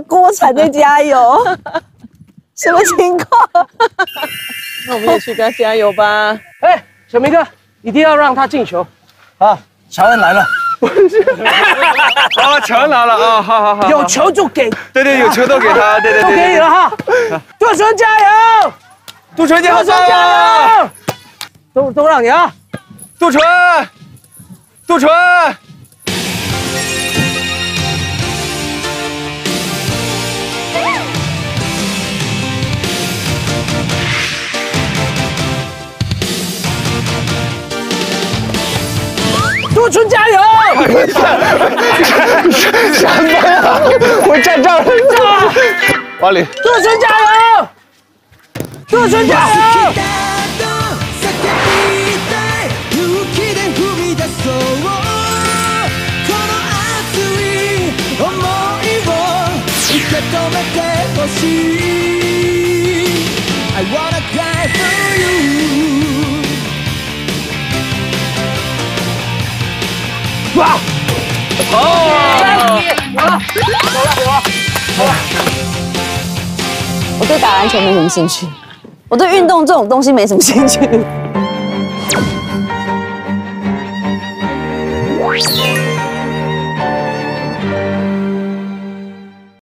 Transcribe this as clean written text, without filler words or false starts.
锅铲在加油，什么情况？ 那我们也去给他加油吧。 哎，小明哥，一定要让他进球啊！ 乔恩来了。 啊，乔恩来了啊！好， 有球就给， 对，有球都给他，对， 都可以了哈。杜淳加油！ 杜淳加油！ 都让你啊！ 杜淳。 杜淳加油！ 什么呀？我站这儿。王林。 杜淳加油！杜淳加油！哇！哦！好了！ 我对打篮球没什么兴趣，我对运动这种东西没什么兴趣。